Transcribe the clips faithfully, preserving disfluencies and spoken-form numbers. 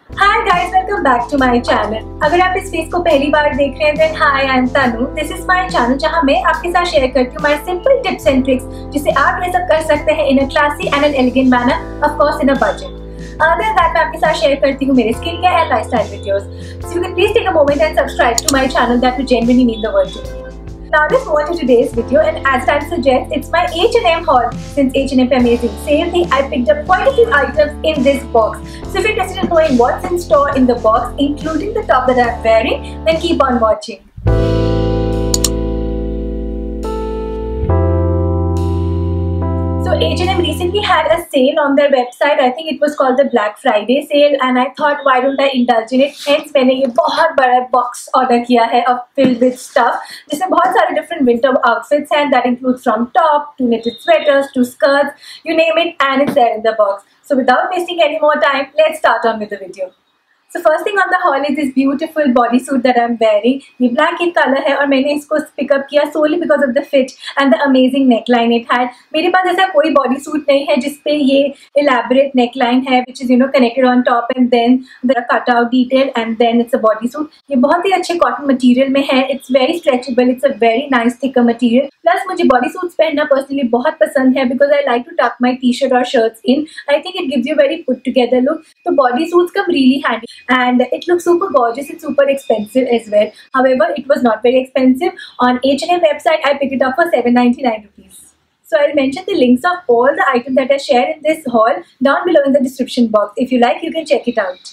Hi guys, welcome back to my channel. अगर आप इस फेस को पहली बार देख रहे हैं then hi, I am Tanu. This is my channel जहां मैं आपके साथ शेयर करती हूँ my simple tips and tricks जिसे आप ड्रेस अप कर सकते हैं in a classy and an elegant manner, of course in a budget. Other than that मैं आपके साथ शेयर करती हूँ मेरे skin care and lifestyle videos. So you can please take a moment and subscribe to my channel, that will genuinely mean the world to me. Now let's move on to today's video, and as time suggests, it's my H and M haul. Since H and M amazing sale thing, I picked up quite a few items in this box. So if you're interested in knowing what's in store in the box, including the top that I'm wearing, then keep on watching. So H and M recently had a sale on their website. I think it was called the Black Friday sale, and I thought why don't I indulge in it. Hence मैंने ये बहुत बड़ा box order किया है of filled with stuff, जिसमें बहुत सारे different winter outfits हैं. That includes from top to knitted sweaters to skirts, you name it, and it's there in the box. So without wasting any more time, let's start on with the video. So first thing on the haul is this beautiful bodysuit that I'm wearing. ये black in color है और मैंने इसको pick up किया solely because of the fit and the amazing neckline it had. मेरे पास ऐसा कोई bodysuit नहीं है जिसपे ये elaborate neckline है, which is you know connected on top and then the cutout detail and then it's a bodysuit. ये बहुत ही अच्छे cotton material में है. It's very stretchable. It's a very nice thicker material. Plus मुझे bodysuits पहनना personally बहुत पसंद है because I like to tuck my t-shirt or shirts in. I think it gives you very put together look. तो bodysuits come really handy. And it looks super gorgeous. It's super expensive as well. However, it was not very expensive. On H and M website, I picked it up for seven ninety-nine rupees. So I'll mention the links of all the items that I share in this haul down below in the description box. If you like, you can check it out.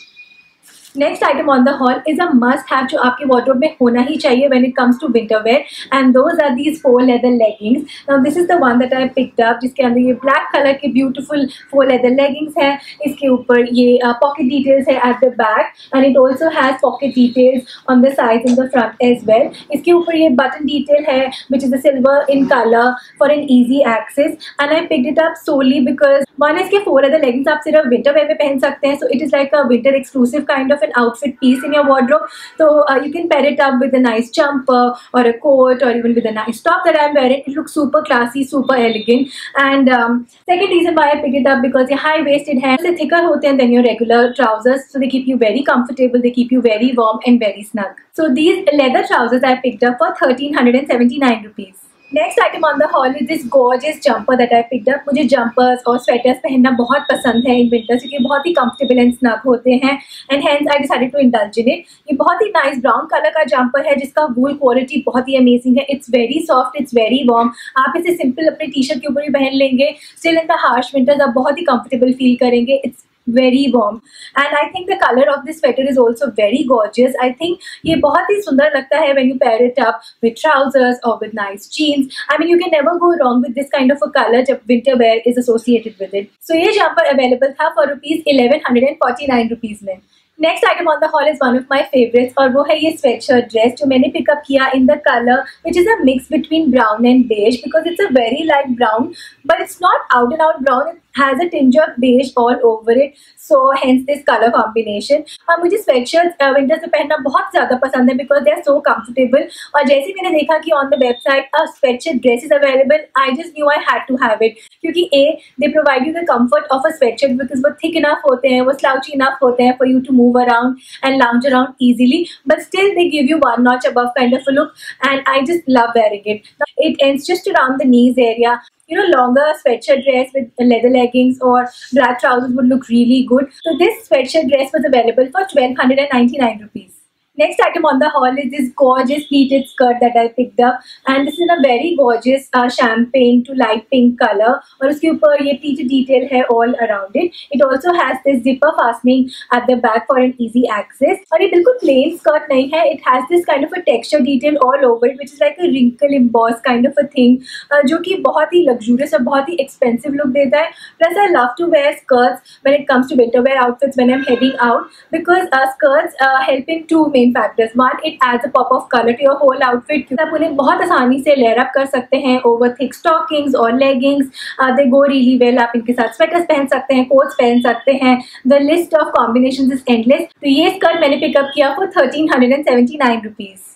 Next item on the haul is a must-have जो आपके wardrobe में होना ही चाहिए when it comes to winter wear, and those are these faux leather leggings. Now this is the one that I picked up, जिसके अंदर ये black color के beautiful faux leather leggings है. इसके ऊपर ये uh, pocket details है at the back, and it also has pocket details on the sides and the front as well. इसके ऊपर ये button detail है which is a silver in color for an easy access, and I picked it up solely because one इसके faux leather leggings आप सिर्फ winter wear में पहन सकते हैं, so it is like a winter exclusive kind of an outfit piece in your wardrobe. So uh, you can pair it up with a nice jumper or a coat or even with a nice top that I'm wearing. It looks super classy, super elegant. And um, second reason why I picked it up because ये high waisted है, से thicker होते हैं than your regular trousers, so they keep you very comfortable, they keep you very warm and very snug. So these leather trousers I picked up for thirteen seventy-nine rupees. Next item on the haul is this gorgeous jumper that I picked up. मुझे jumpers और sweaters पहनना बहुत पसंद है in winter क्योंकि बहुत ही comfortable and snug होते हैं, and hence I decided to indulge in it. ये बहुत ही nice brown color का jumper है जिसका wool quality बहुत ही amazing है. It's very soft, it's very warm. आप इसे simple अपने t-shirt के ऊपर भी पहन लेंगे. Still in the harsh winters आप बहुत ही comfortable feel करेंगे. It's very warm, and I think the color of this sweater is also very gorgeous. I think ये बहुत ही सुंदर लगता है when you pair it up with trousers or with nice jeans. I mean you can never go wrong with this kind of a color जब winter wear is associated with it. So ये jumper available था for rupees eleven forty-nine rupees में. Next item on the haul is one of my favorites और वो है ये sweatshirt dress जो मैंने pick up किया in the color which is a mix between brown and beige because it's a very light brown but it's not out and out brown. It has a tinge of beige all over it, so hence this color combination. और मुझे sweatshirts uh, winter से पहनना बहुत ज़्यादा पसंद है because they are so comfortable. और जैसे मैंने देखा कि on the website a sweatshirt dress is available, I just knew I had to have it क्योंकि a they provide you the comfort of a sweatshirt because वो thick enough होते हैं, वो slouchy enough होते हैं for you to move around and lounge around easily, but still they give you one notch above kind of a look, and I just love wearing it. Now, it ends just around the knees area. You know, longer sweatshirt dress with leather leggings or black trousers would look really good. So this sweatshirt dress was available for twelve ninety-nine rupees. Next item on the haul is this gorgeous pleated skirt that I picked up, and this is a very gorgeous uh, champagne to light pink color और उसके ऊपर ये pleated detail है all around it. It also has this zipper fastening at the back for an easy access, और ये बिल्कुल plain skirt नहीं है. It has this kind of a texture detail all over it which is like a wrinkle embossed kind of a thing uh, जो कि बहुत ही luxurious और बहुत ही expensive look देता है. Plus I love to wear skirts when it comes to winter wear outfits when I'm heading out because uh, skirts uh, help in two main factors. One, it adds a pop of color to your whole outfit. आप उन्हें बहुत आसानी से layer up कर सकते हैं over thick stockings और leggings. Uh, they go really well. आप इनके साथ sweaters पहन सकते हैं, coats पहन सकते हैं. The list of combinations is endless. तो ये skirt मैंने pick up किया for thirteen seventy-nine rupees.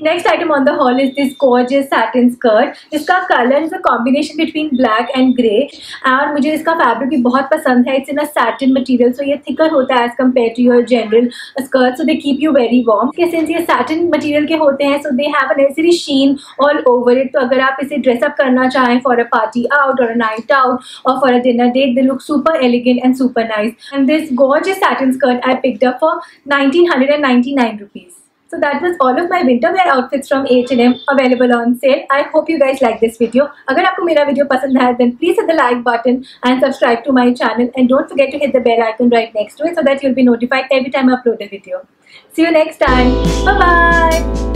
Next item on the haul is this gorgeous satin skirt. इसका color is a combination between black and grey और मुझे इसका fabric भी बहुत पसंद है. It's in a satin material, so ये thicker होता है as compared to your general skirt, so they keep you very warm. Since ये satin material के होते हैं, so they have a necessary sheen all over it. तो अगर आप इसे dress up करना चाहें for a party out or a night out or for a dinner date, they look super elegant and super nice. And this gorgeous satin skirt I picked up for nineteen ninety-nine rupees. So that was all of my winter wear outfits from H and M available on sale. I hope you guys like this video. अगर आपको मेरा video पसंद आया, then please hit the like button and subscribe to my channel, and don't forget to hit the bell icon right next to it so that you'll be notified every time I upload a video. See you next time. Bye bye.